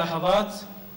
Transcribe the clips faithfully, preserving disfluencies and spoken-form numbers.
الملاحظات.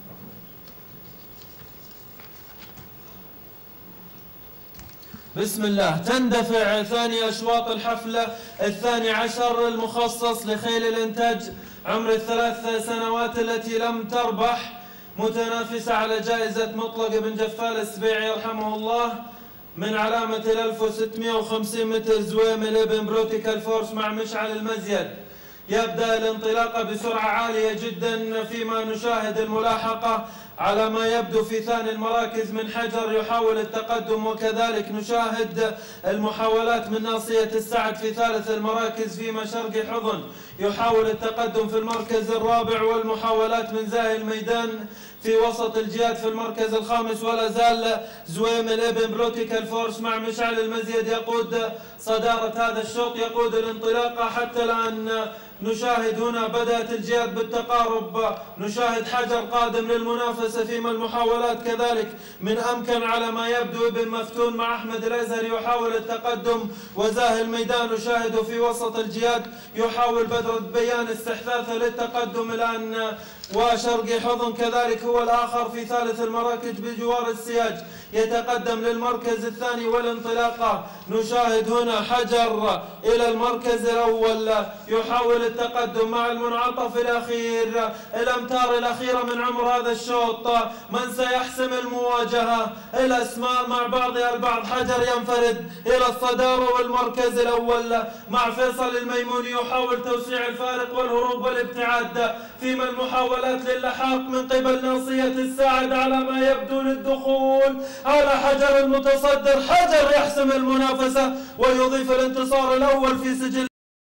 بسم الله. تندفع ثاني أشواط الحفلة الثاني عشر المخصص لخيل الإنتاج عمر الثلاث سنوات التي لم تربح متنافسة على جائزة مطلق بن جفال السبيعي رحمه الله من علامة ال ألف وستمئة وخمسين متر زويمل ابن بروتيكال فورس مع مشعل المزيد. يبدأ الانطلاقة بسرعة عالية جدا، فيما نشاهد الملاحقة على ما يبدو في ثاني المراكز من حجر يحاول التقدم، وكذلك نشاهد المحاولات من ناصية السعد في ثالث المراكز، فيما شرقي حضن يحاول التقدم في المركز الرابع، والمحاولات من زاهي الميدان في وسط الجهاد في المركز الخامس. ولا زال زويمل ابن بروتيكال فورس مع مشعل المزيد يقود صدارة هذا الشوط، يقود الانطلاقة. حتى الآن نشاهد هنا بدأت الجهاد بالتقارب، نشاهد حجر قادم للمنافسة، فيما المحاولات كذلك من أمكن على ما يبدو ابن مفتون مع أحمد الأزهري يحاول التقدم، وزاهي الميدان نشاهده في وسط الجهاد يحاول بدر بيان استحثاثه للتقدم الآن، وشرقي حضن كذلك هو الآخر في ثالث المراكز بجوار السياج يتقدم للمركز الثاني. والانطلاقة نشاهد هنا حجر إلى المركز الأول يحاول التقدم مع المنعطف الأخير، الأمتار الأخيرة من عمر هذا الشوط. من سيحسم المواجهة؟ الأسماء مع بعضها البعض. حجر ينفرد إلى الصدارة والمركز الأول مع فيصل الميموني يحاول توسيع الفارق والهروب والابتعاد، فيما المحاولات للحاق من قبل ناصية الساعد على ما يبدو للدخول على حجر المتصدر. حجر يحسم المنافسة ويضيف الانتصار الأول في سجل